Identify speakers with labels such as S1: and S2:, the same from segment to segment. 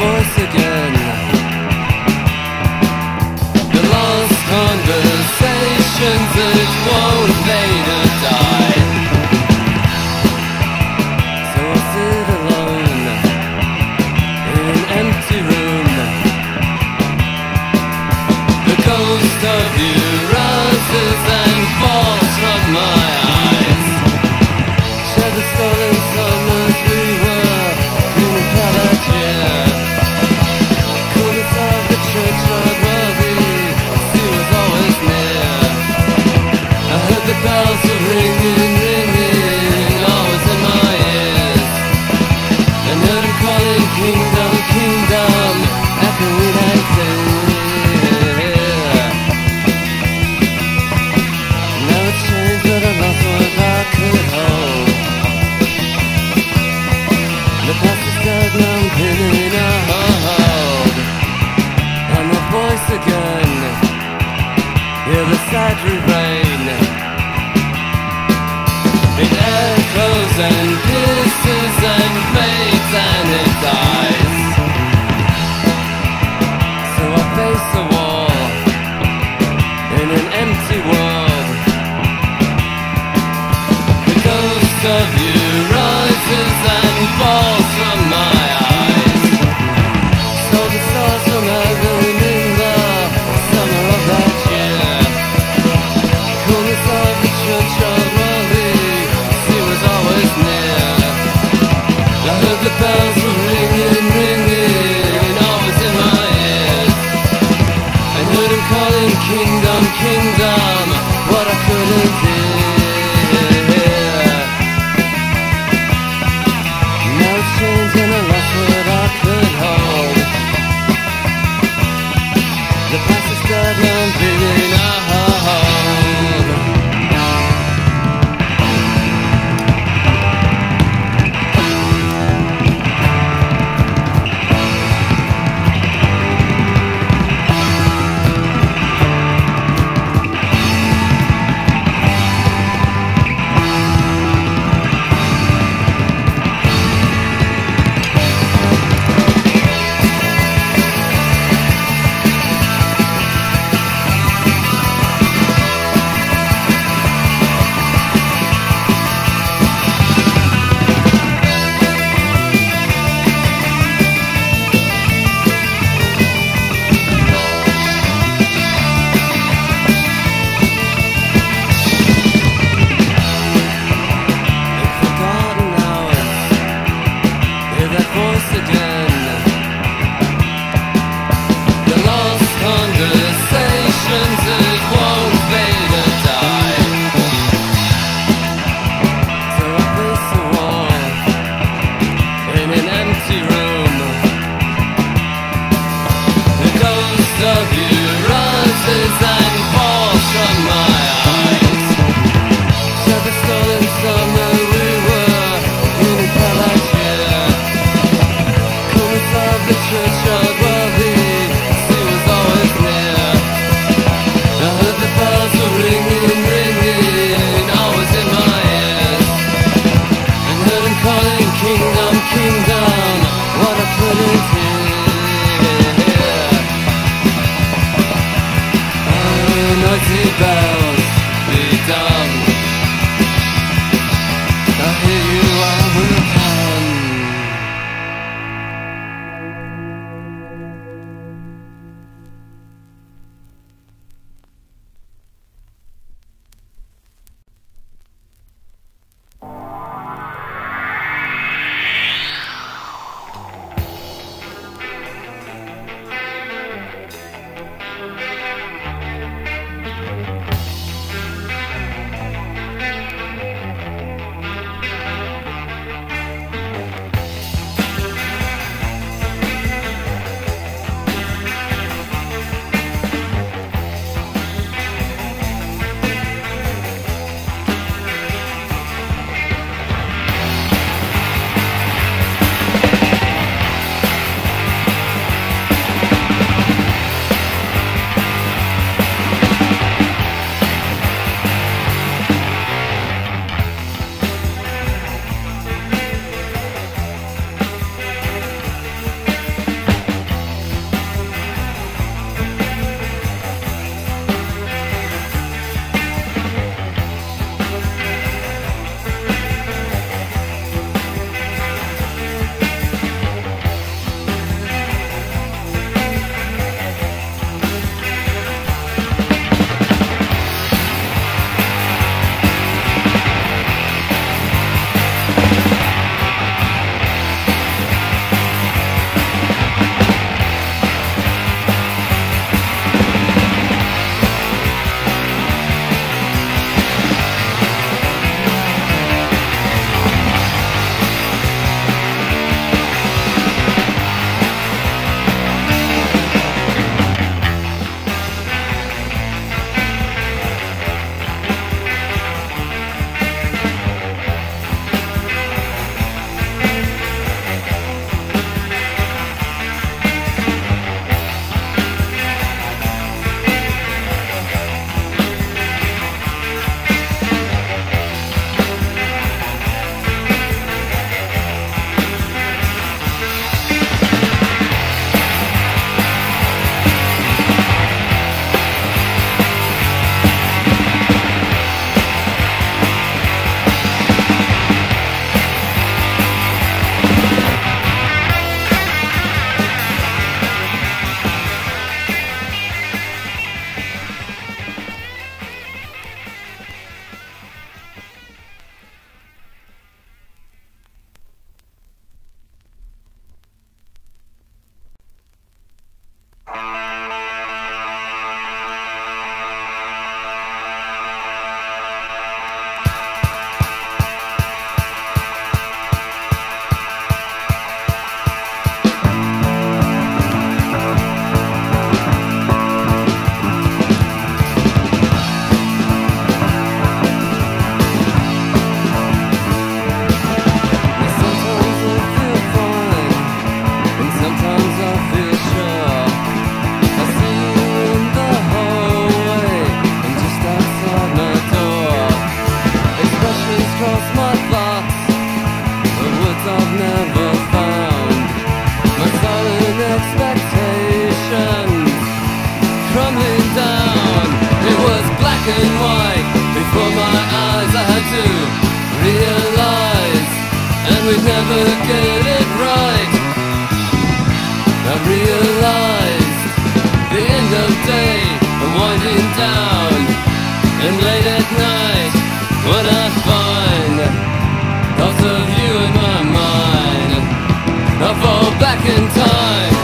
S1: voice again. The lost conversations that won't fade or die. So I sit alone in an empty room. The ghost of you rises and falls from my eyes. Share the stolen summers we were in Palatia. Coolness of the churchyard where the sea was always near. I heard the bells were ringing, ringing, always in my ears. And heard him calling kingdom, kingdom, echoing and clear. Now it's changed, but I lost what I could hold. The past is dead, now I'm pinning a hold on the voice again. Hear the sad refrain. It echoes and pierces and fades and it dies. So I face the wall in an empty world. The ghost of you rises and falls from my eyes. So the stars from heaven in the summer of that year. Coolness of the churchyard where the sea was always near. I heard the bells were ringing, ringing, always in my ears. I heard him calling kingdom, kingdom, what I couldn't hear. Now it's changed and I lost what I could hold. The past is dead, now I'm feeling a hold. and we'd never get it right. I realized the end of day winding down, and late at night when I find thoughts of you in my mind, I fall back in time.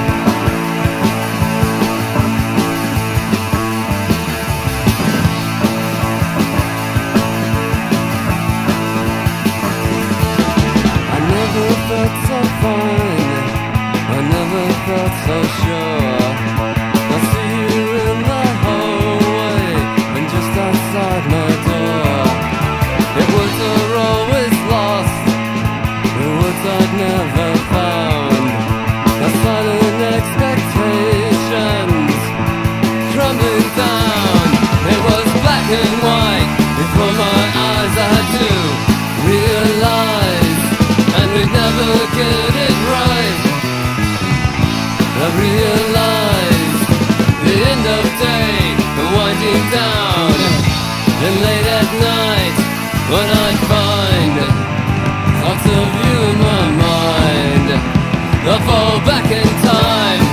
S1: I never felt so fine, I never felt so sure. I see you in the hallway and just outside my door. It was always lost, the words I'd never found. The silent expectations crumbling down. It was black and white before my eyes. I had to realize, and we'd never get it right. I realized the end of day winding down, and late at night when I'd find thoughts of you in my mind, I fall back in time.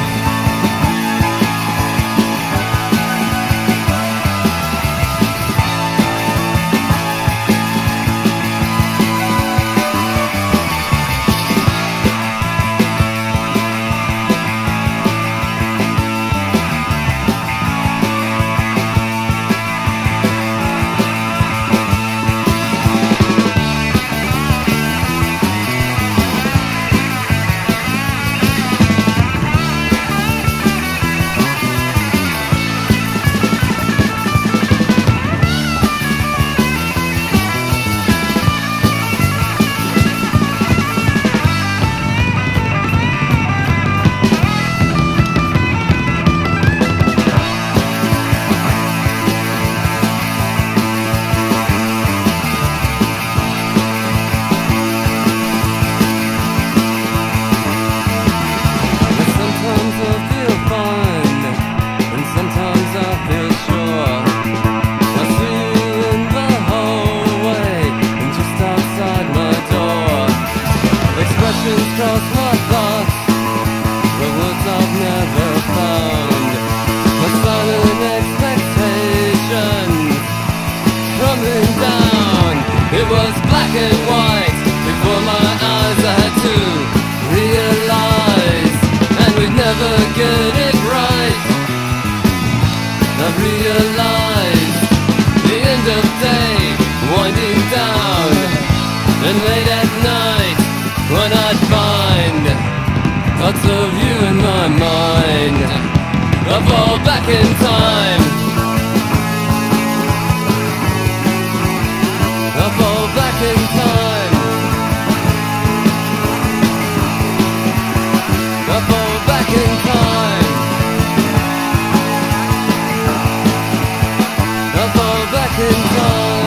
S1: Cross my thoughts, the words I've never found. My silent expectations crumbling down. It was black and white before my eyes. I had to realize, and we'd never get it right. I realized the end of day winding down, and late at night when I'd find thoughts of you in my mind, I fall back in time. I fall back in time. I fall back in time. I fall back in time.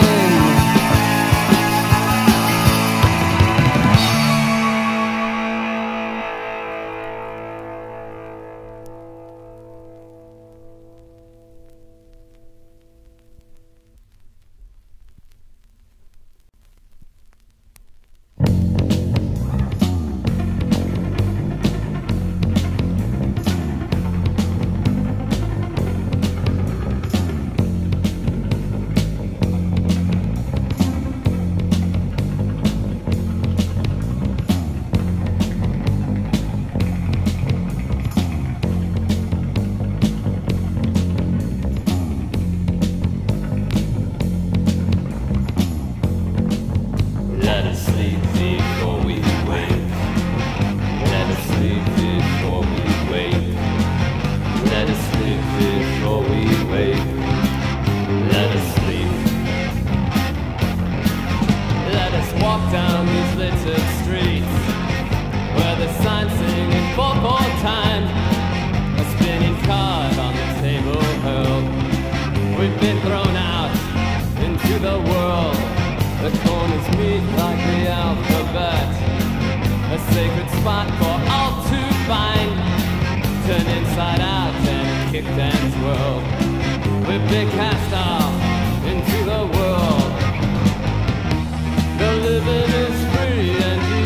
S1: The living is free and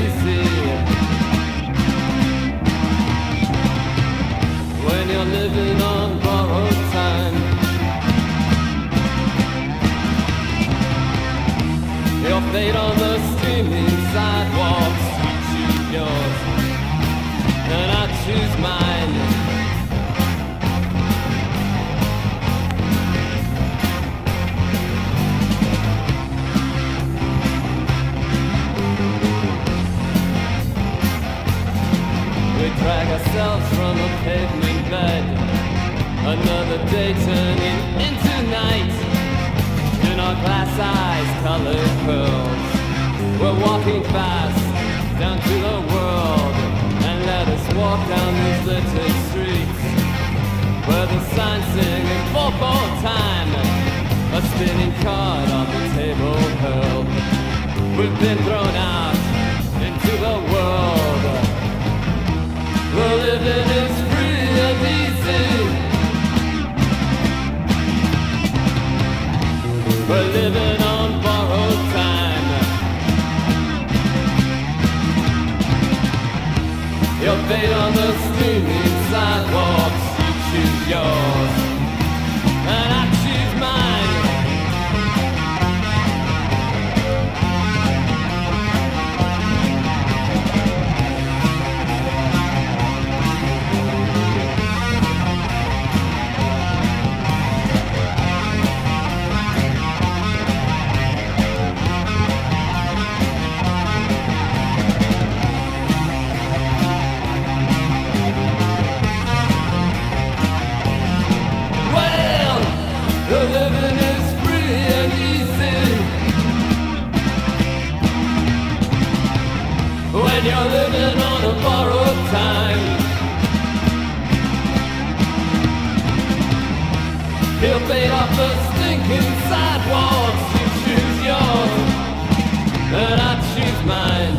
S1: drag ourselves from a pavement bed. Another day turning into night. In our glass eyes, colored pearls. We're walking fast down to the world, and let us walk down these littered streets, where the signs sing in 4/4 time. A spinning card on the table hurled. We've been thrown out into the world. The living is free and easy. We're living on borrowed time. Your fate on the steaming sidewalks. You choose yours, and I choose mine. The living is free and easy. When you're living on a borrowed time, he'll fade off the stinking sidewalks. You choose yours, and I choose mine.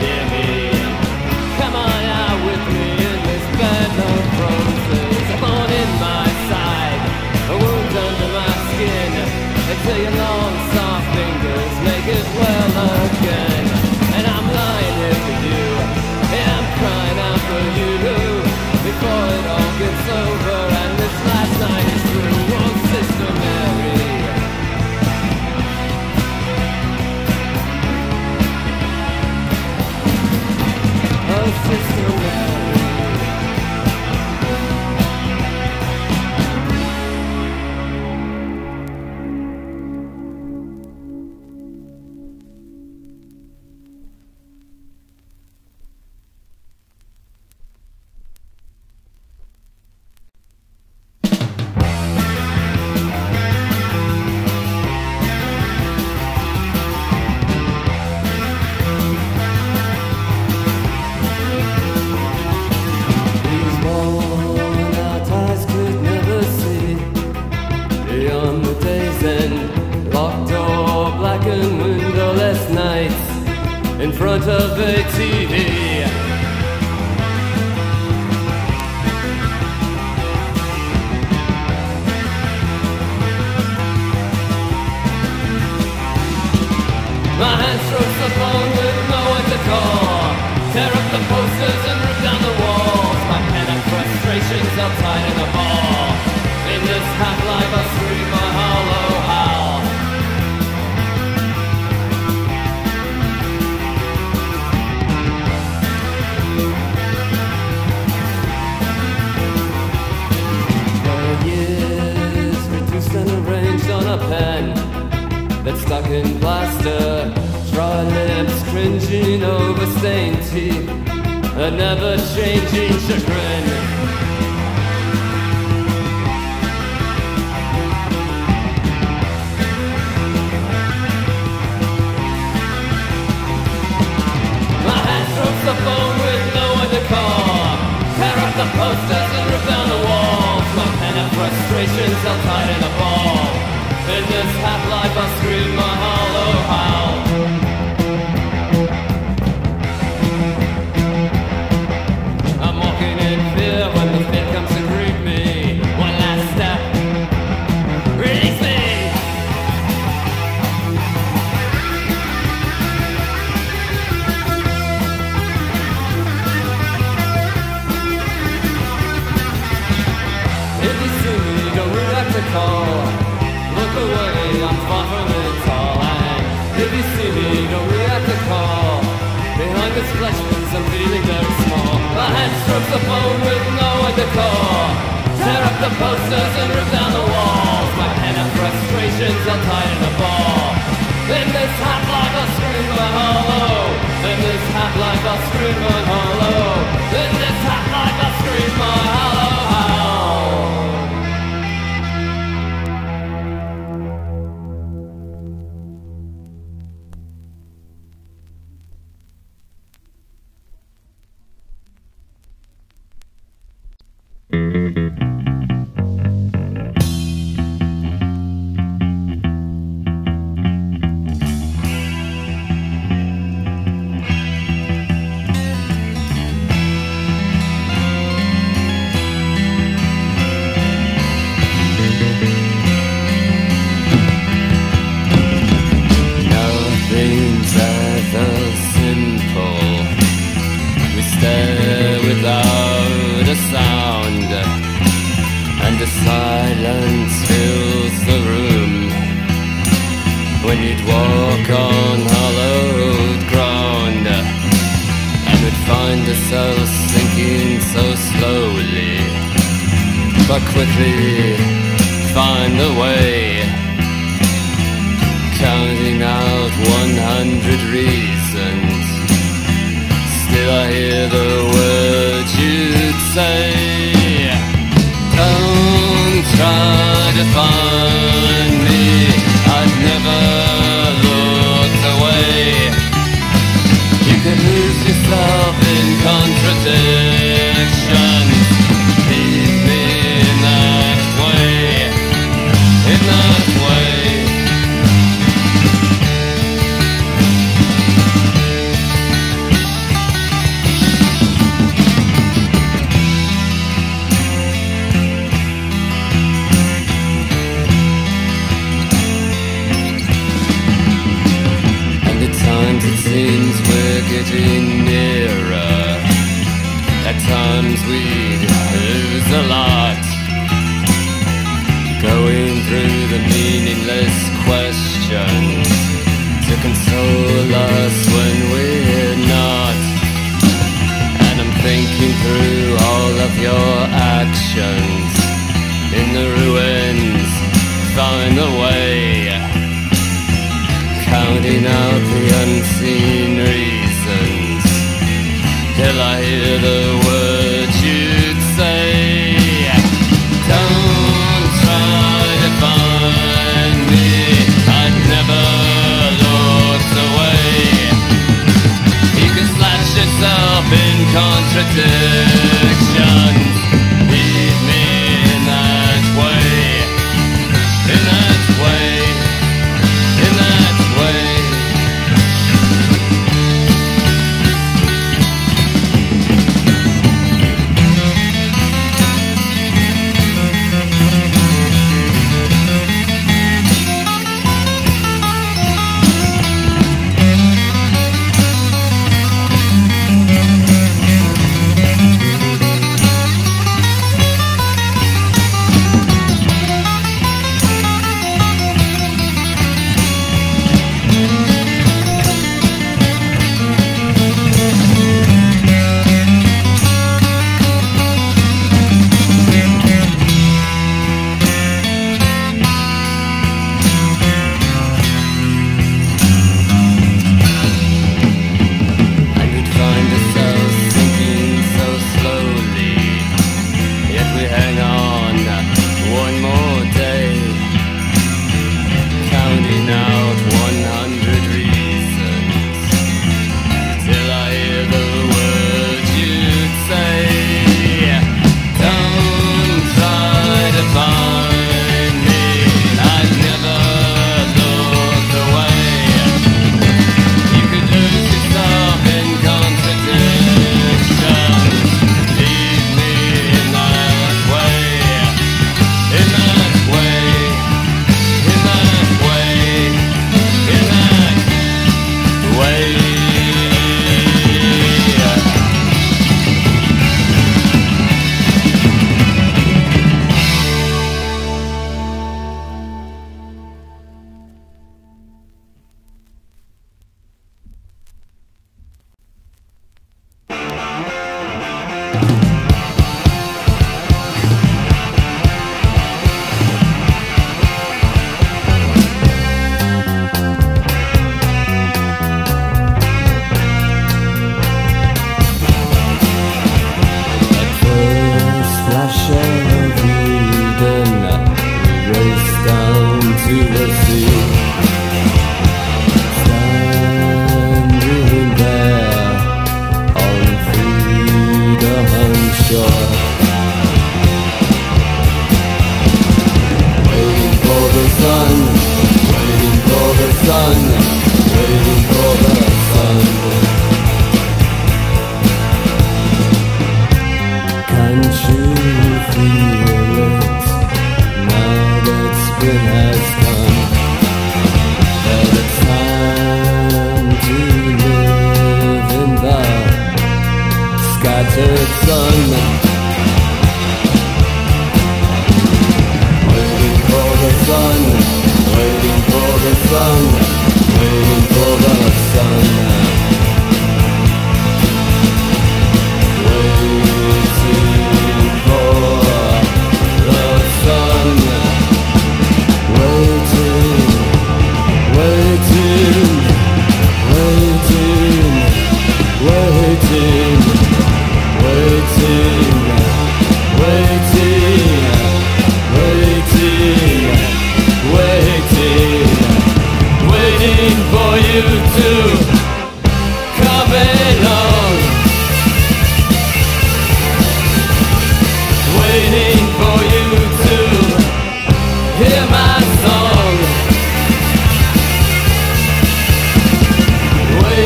S2: Come on
S1: front of a TV. My hand strokes the phone with no one to call. Tear up the posters and rip down the walls. My pen and frustrations are tied in a ball. In this half-life I scream my hollow howl. Years reduced and arranged on a pen that's stuck in plaster, dry lips cringing over stained teeth, a never-changing chagrin. My hand strokes the phone with no one to call. Tear up the posters and rip down the walls. My pen and frustrations are tied in a ball. In this half-life I scream my hollow howl. I'm walking in fear when the fear comes to greet me. One last step, release me. If you see me, don't react to call. Look away, I'm far from it all. And if you see me, don't react to call. Behind this flesh wounds, I'm feeling very small. My hand strokes the phone with no one to call. Tear up the posters and rip down the walls. My pen and frustrations are tied in a ball. In this half-life I scream my hollow. In this half-life I scream my hollow. In this half-life I scream my hollow howl. Nothing's ever simple. We stare without a sound, and the silence fills the room. When you'd walk on hollowed ground, and would find ourselves sinking so slowly, but quickly find a way, counting out 100 reasons. Still I hear the words you'd say. Don't try to find me, I've never looked away. You can lose yourself in contradictions. Leave me in that way, in that way. It seems we're getting nearer. At times we'd lose a lot, going through the meaningless questions to console us when we're not. And I'm thinking through all of your actions. In the ruins, find a way, counting out the unseen reasons, till I hear the words you'd say. Don't try to find me, I'd never looked away. You can slash yourself in contradictions. Leave me in that way, in that way, in that way.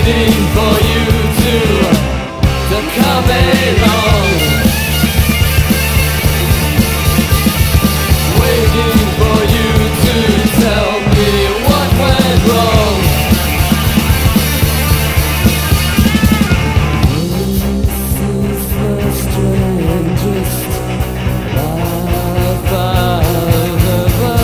S1: waiting for you to come along, waiting for you to tell me what went wrong. This is the strangest life I've ever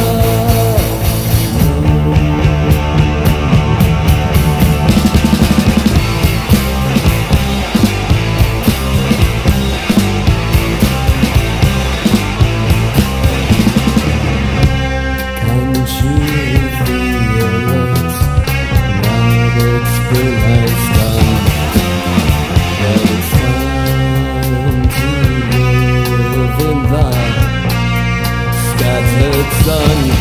S1: sun.